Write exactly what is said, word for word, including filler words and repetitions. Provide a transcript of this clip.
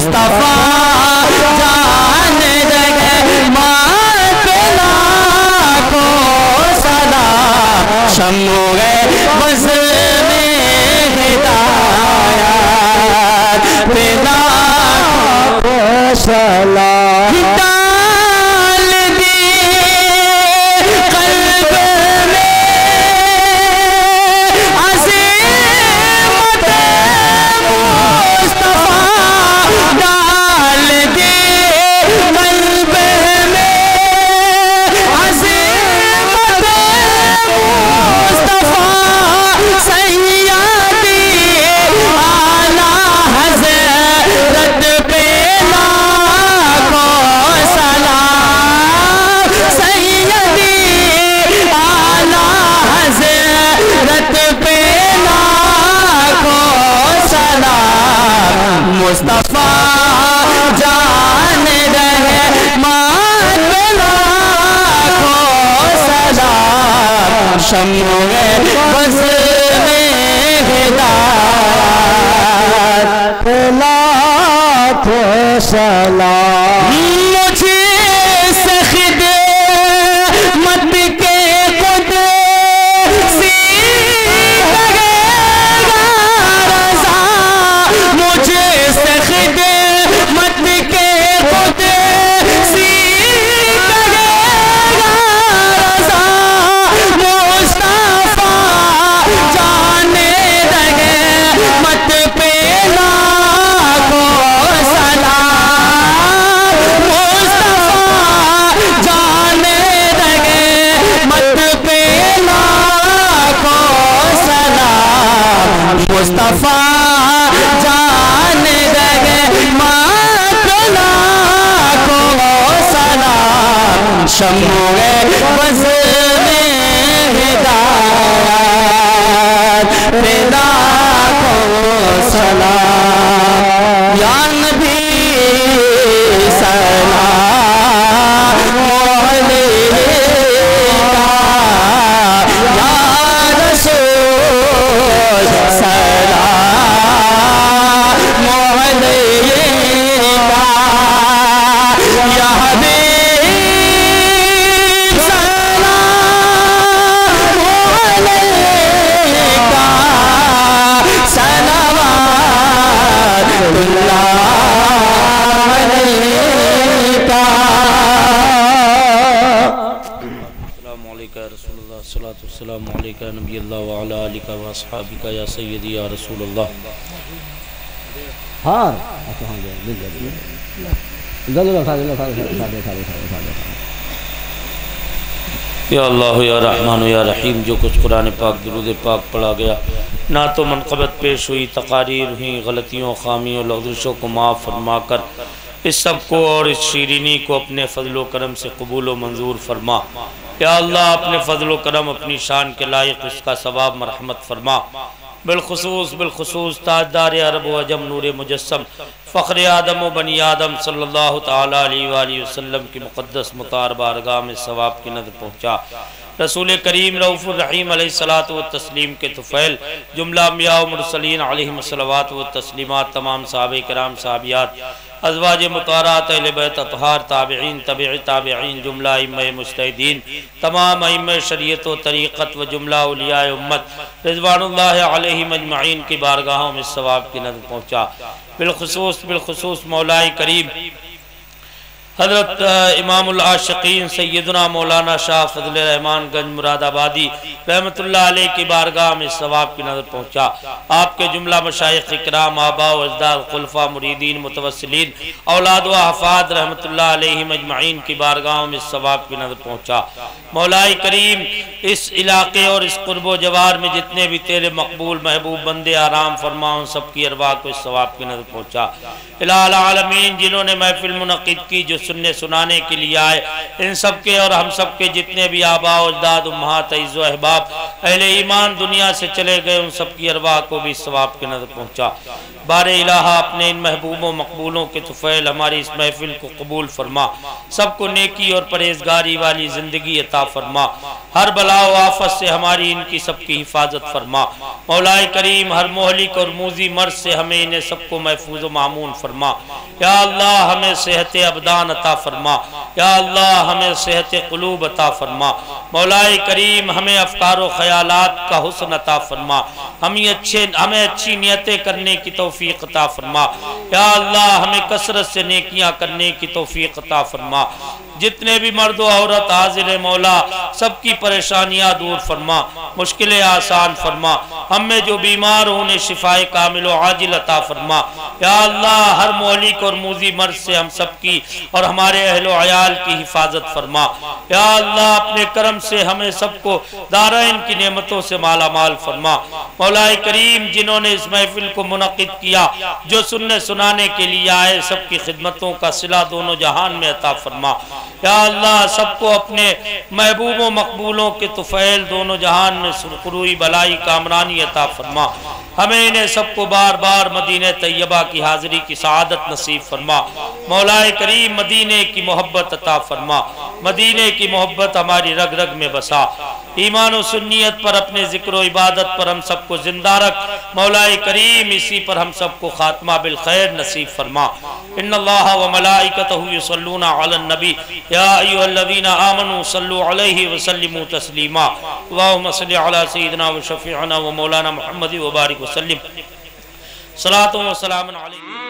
مصطفیٰ جان رحمت لاکھوں سلام شمع بز میں ہدایت پہ لاکھوں سلام ڈال دی قلب میں عظمت مصطفیٰ ڈال دی قلب میں عظمت مصطفیٰ سیدی اعلیٰ حضرت پہ لاکھوں سلام سیدی اعلیٰ حضرت پہ لاکھوں سلام مصطفیٰ جان رحمت لاکھوں سلام شمع بز میں ہدایت لاکھوں سلام مجھے سے خدمت کے خود سیکھے گا رضا مجھے سے خدمت کے خود سیکھے گا رضا مصطفیٰ جانے لگے مت پہ لاکھوں سلام مصطفیٰ جانے لگے مت پہ لاکھوں سلام مصطفیٰ جانے لگے مت لاکھوں سلام شمع بز میں ہدایت پہ لاکھوں سلام یا نبی سلام علیکہ یا رسول سلام علیکہ یا حبیب سلام علیکہ صلوات اللہ علیکہ السلام علیکہ یا رسول اللہ الصلاة والسلام علیکہ نبی اللہ وعلا آلکہ واصحابکہ یا سیدی یا رسول اللہ ہاں یا اللہ یا رحمان یا رحیم جو کچھ قرآن پاک درود پاک پڑھا گیا نعت و منقبت پیش ہوئی تقاریر ہوئی غلطیوں خامیوں لغزشوں کو معاف فرما کر اس سب کو اور اس شیرینی کو اپنے فضل و کرم سے قبول و منظور فرما یا اللہ اپنے فضل و کرم اپنی شان کے لائق اس کا ثواب مرحمت فرما بالخصوص بالخصوص تاجدار عرب و عجم نور مجسم فخر آدم و بنی آدم صلی اللہ تعالیٰ علیہ وآلہ وسلم کی مقدس مطار بارگاہ میں ثواب کی نظر پہنچا رسول کریم رؤوف الرحیم علیہ الصلاۃ والتسلیم کے طفیل جملہ انبیاء و مرسلین علیہم الصلوات والتسلیمات تمام صحابہ کرام صحابیات ازواج مطہرات اہل بیت اطہار تابعین تبع تابعین جملہ ائمہ مجتہدین تمام ائمہ شریعت و طریقت و جملہ اولیاء امت رضوان اللہ علیہم اجمعین کی بارگاہوں میں ثواب کی نظر پہنچا بالخصوص بالخصوص مولا کریم حضرت امام العاشقین سیدنا مولانا شاہ فضل رحمان گنج مراد آبادی رحمت اللہ علیہ کی بارگاہ میں ثواب کی نظر پہنچا آپ کے جملہ مشائخ اکرام آباء و اجداد خلفاء مریدین متوسلین اولاد و حفاد رحمت اللہ علیہ مجمعین کی بارگاہوں میں ثواب کی نظر پہنچا مولا کریم اس علاقے اور اس قرب و جوار میں جتنے بھی تیرے مقبول محبوب بندے آرام فرما ان سب کی ارواح کو اس ثواب کی نظر پہنچا الہ العالمین جنہوں نے محفل منعقد کی جو سننے سنانے کے لیے آئے، ان سب کے اور ہم سب کے جتنے بھی آباء و اجداد امہات عزیز و احباب اہل ایمان دنیا سے چلے گئے، ان سب کی ارواح کو بھی ثواب کے نظر پہنچا۔ بار الہ اپنے ان محبوب و مقبولوں کے طفیل ہماری اس محفل کو قبول فرما، سب کو نیکی اور پرہیزگاری والی زندگی عطا فرما، ہر بلا و آفت سے ہماری ان کی سب کی حفاظت فرما۔ مولا کریم ہر مہلک اور موذی مرض سے ہمیں انہیں سب کو محفوظ و معمون فرما۔ یا اللہ ہمیں صحت ابدان عطا فرما، یا اللہ ہمیں صحت قلوب عطا فرما۔ مولا کریم ہمیں افکار و خیالات کا حسن عطا فرما، ہمیں اچھے ہمیں اچھی نیتیں کرنے کی توفیق عطا فرما۔ یا اللہ ہمیں کثرت سے نیکیاں کرنے کی توفیق عطا فرما۔ جتنے بھی مرد و عورت حاضر مولا سب کی پریشانیاں دور فرما، مشکلیں آسان فرما، ہم میں جو بیمار ہوں انہیں شفائے کامل و عاجل عطا فرما۔ یا اللہ ہر مہلک اور موذی مرض سے ہم سب کی اور ہمارے اہل و عیال کی حفاظت فرما۔ یا اللہ اپنے کرم سے ہمیں سب کو دارین کی نعمتوں سے مالا مال فرما۔ مولا کریم جنہوں نے اس محفل کو منعقد کیا، جو سننے سنانے کے لیے آئے، سب کی خدمتوں کا صلہ دونوں جہان میں عطا فرما۔ یا اللہ سب کو اپنے محبوب و مقبولوں کے طفیل دونوں جہان میں سرخروئی بلائی کامرانی عطا فرما۔ ہمیں انہیں سب کو بار بار مدینہ طیبہ کی حاضری کی سعادت نصیب فرما۔ مولا کریم مدینے کی محبت عطا فرما، مدینے کی محبت ہماری رگ رگ میں بسا۔ ایمان و سنیت پر اپنے ذکر و عبادت پر ہم سب کو زندہ رکھ۔ مولا کریم اسی پر ہم سب کو خاتمہ بالخیر نصیب فرما۔ ان اللہ و ملائکتہ یصلون علی النبی یا ایھا الذین آمنوا صلوا علیہ وسلموا تسلیما۔ اللہم صل علی سیدنا و شفیعنا و مولانا محمد و بارک وسلم۔ صلاۃ و سلام علیہ